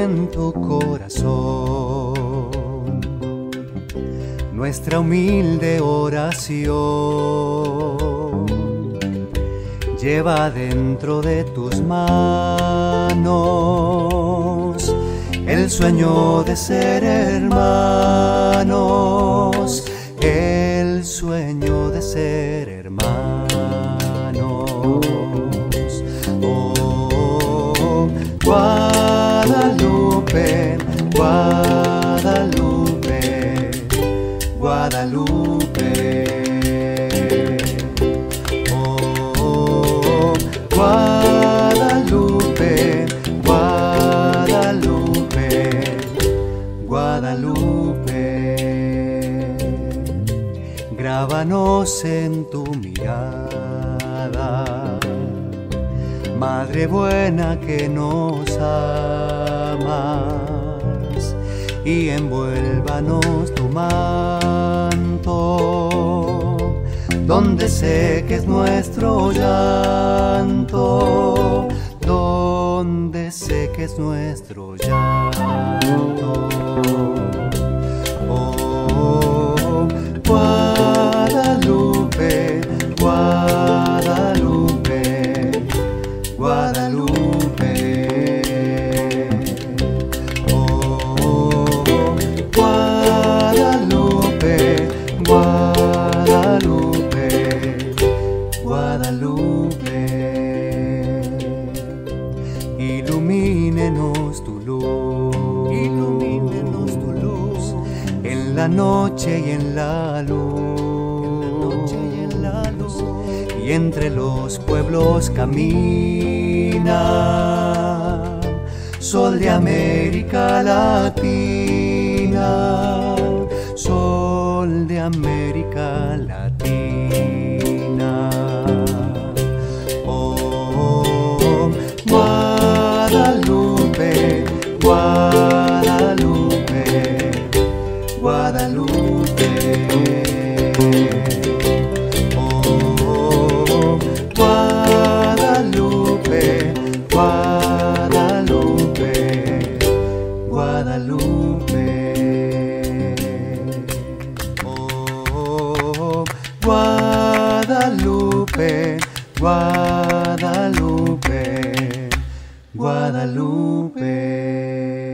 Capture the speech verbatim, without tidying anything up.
en tu corazón nuestra humilde oración. Lleva dentro de tus manos el sueño de ser hermanos, el sueño de ser hermanos. Oh, Guadalupe, Guadalupe, Guadalupe. Oh, Guadalupe, Guadalupe, Guadalupe. Grábanos en tu mirada, Madre buena que nos amas, y envuélvanos tu manto, donde seques nuestro llanto, donde seques nuestro llanto. Oh, Guadalupe, Guadalupe, Guadalupe. Oh, Guadalupe, Guadalupe, Guadalupe. Ilumínenos tu luz, ilumínenos tu luz, en la noche y en la luz, y entre los pueblos camina, Sol de América Latina, Sol de América Latina. Oh, Guadalupe, Guadalupe, Guadalupe. Oh, Guadalupe, Guadalupe, Guadalupe. Oh, Guadalupe, Guadalupe, Guadalupe.